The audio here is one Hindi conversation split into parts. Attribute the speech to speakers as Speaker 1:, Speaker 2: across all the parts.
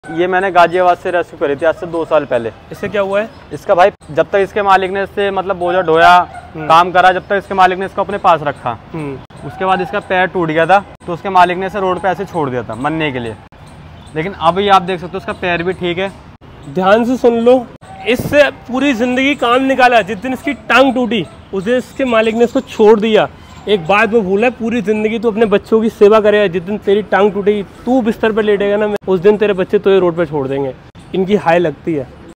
Speaker 1: ये मैंने गाजियाबाद से रेस्क्यू करी थी आज से 2 साल पहले।
Speaker 2: इससे क्या हुआ है?
Speaker 1: इसका भाई जब तक इसके मालिक ने इससे मतलब बोझा ढोया काम करा, जब तक इसके मालिक ने इसको अपने पास रखा, उसके बाद इसका पैर टूट गया था तो उसके मालिक ने इसे रोड पे ऐसे छोड़ दिया था मरने के लिए। लेकिन अभी आप देख सकते हो उसका पैर भी ठीक है।
Speaker 2: ध्यान से सुन लो, इससे पूरी जिंदगी काम निकाला। जिस दिन इसकी टांग टूटी उस दिन इसके मालिक ने इसको छोड़ दिया। एक बात वो भूला, पूरी जिंदगी तू अपने बच्चों की सेवा करेगा। जिस दिन तेरी टांग टूटेगी, तू बिस्तर पर लेटेगा ना, उस दिन तेरे बच्चे तो ये रोड पर छोड़ देंगे। इनकी हाई लगती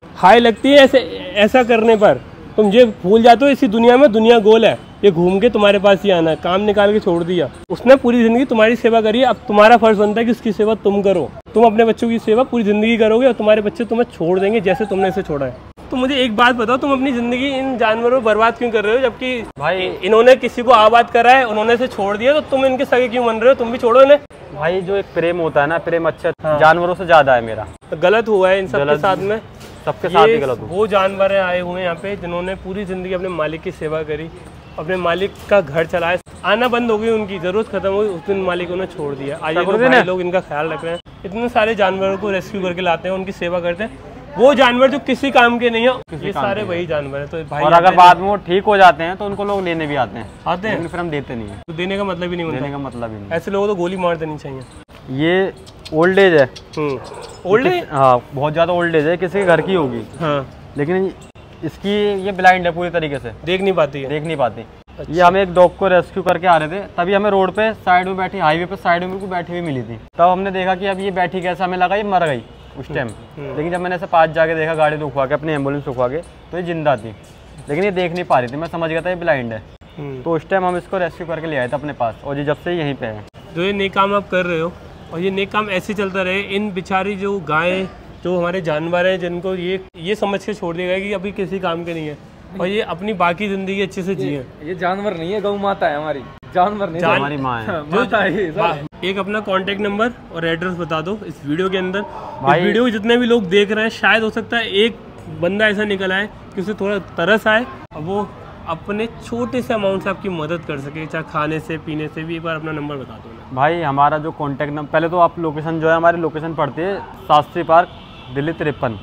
Speaker 2: है ऐसा करने पर। तुम ये भूल जाते हो इसी दुनिया में दुनिया गोल है, ये घूम के तुम्हारे पास ही आना है। काम निकाल के छोड़ दिया उसने, पूरी जिंदगी तुम्हारी सेवा करी है। अब तुम्हारा फर्ज बनता है कि उसकी सेवा तुम करो। तुम अपने बच्चों की सेवा पूरी जिंदगी करोगे और तुम्हारे बच्चे तुम्हें छोड़ देंगे जैसे तुमने इसे छोड़ा है। तो मुझे एक बात बताओ, तुम अपनी जिंदगी इन जानवरों को बर्बाद क्यों कर रहे हो? जबकि भाई इन्होंने किसी को आबाद करा है, उन्होंने इसे छोड़ दिया, तो तुम इनके सगे क्यों बन रहे हो? तुम भी छोड़ो इन्हें।
Speaker 1: भाई जो एक प्रेम होता है ना, प्रेम अच्छा जानवरों से ज्यादा है मेरा।
Speaker 2: तो गलत हुआ है इन सबके साथ में,
Speaker 1: सबके साथ ही गलत हुआ।
Speaker 2: वो जानवर आए हुए हैं यहाँ पे जिन्होंने पूरी जिंदगी अपने मालिक की सेवा करी, अपने मालिक का घर चलाया। आना बंद हो गई, उनकी जरूरत खत्म हुई, उस दिन मालिक उन्हें छोड़ दिया। आज लोग इनका ख्याल रख रहे हैं, इतने सारे जानवरों को रेस्क्यू करके लाते हैं, उनकी सेवा करते हैं। वो जानवर जो किसी काम के नहीं है, ये सारे वही जानवर है। तो भाई, और
Speaker 1: अगर बाद में वो ठीक हो जाते हैं तो उनको लोग लेने भी आते हैं, फिर हम देते नहीं है।
Speaker 2: तो देने का मतलब ही नहीं होता।
Speaker 1: देने का मतलब ही नहीं।
Speaker 2: ऐसे लोगों को गोली मार देनी चाहिए।
Speaker 1: ये ओल्ड एज है।
Speaker 2: Old age?
Speaker 1: हाँ, बहुत ज्यादा ओल्ड एज है, किसी के घर की होगी।
Speaker 2: हाँ,
Speaker 1: लेकिन इसकी ये ब्लाइंड है पूरी तरीके से,
Speaker 2: देख नहीं पाती है।
Speaker 1: देख नहीं पाती। अच्छा। ये हम एक डॉग को रेस्क्यू करके आ रहे थे, तभी हमें रोड पे साइड में बैठी, हाईवे पे साइड में बैठी हुई मिली थी। तब हमने देखा कि अब ये बैठी कैसे, हमें लगा ये मर गई उस टाइम। लेकिन जब मैंने ऐसे पास जाके देखा, गाड़ी रुकवा के, अपनी एम्बुलेंस रुकवा के, तो ये जिंदा थी। लेकिन ये देख नहीं पा रही थी, मैं समझ गया था ये ब्लाइंड है। तो उस टाइम हम इसको रेस्क्यू करके ले आए थे अपने पास, और ये जब से यहीं पे है।
Speaker 2: जो ये नेक काम आप कर रहे हो, और ये नेक काम ऐसे चलता रहे। इन बेचारी जो गायें, जो हमारे जानवर हैं, जिनको ये समझ के छोड़ दिया गया कि अभी किसी काम के नहीं है, और ये अपनी बाकी जिंदगी अच्छे से जिए।
Speaker 3: ये जानवर नहीं है, गौ माता है हमारी। जानवर नहीं,
Speaker 1: हमारी माँ है।
Speaker 3: माता है।
Speaker 2: एक अपना कांटेक्ट नंबर और एड्रेस बता दो इस वीडियो के अंदर। इस वीडियो को जितने भी लोग देख रहे हैं, शायद हो सकता है एक बंदा ऐसा निकल आए कि उसे थोड़ा तरस आए और वो अपने छोटे से अमाउंट से आपकी मदद कर सके, चाहे खाने से पीने से भी। एक बार अपना नंबर बता दो
Speaker 1: भाई। हमारा जो कांटेक्ट नंबर, पहले तो आप लोकेशन जो है, हमारी लोकेशन पड़ती है Shastri park, Delhi 53,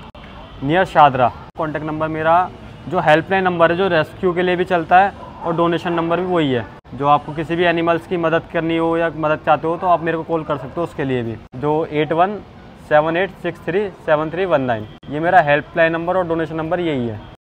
Speaker 1: near Shahdara. Contact number मेरा जो हेल्पलाइन नंबर है, जो रेस्क्यू के लिए भी चलता है, और डोनेशन नंबर भी वही है। जो आपको किसी भी एनिमल्स की मदद करनी हो या मदद चाहते हो तो आप मेरे को कॉल कर सकते हो उसके लिए भी, जो 8178637319। ये मेरा हेल्पलाइन नंबर और डोनेशन नंबर यही है।